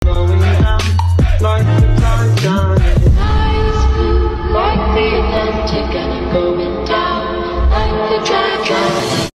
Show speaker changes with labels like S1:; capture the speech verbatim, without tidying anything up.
S1: going down like the tide's done.
S2: Eyes blue like the Atlantic, and I'm going down like the tide.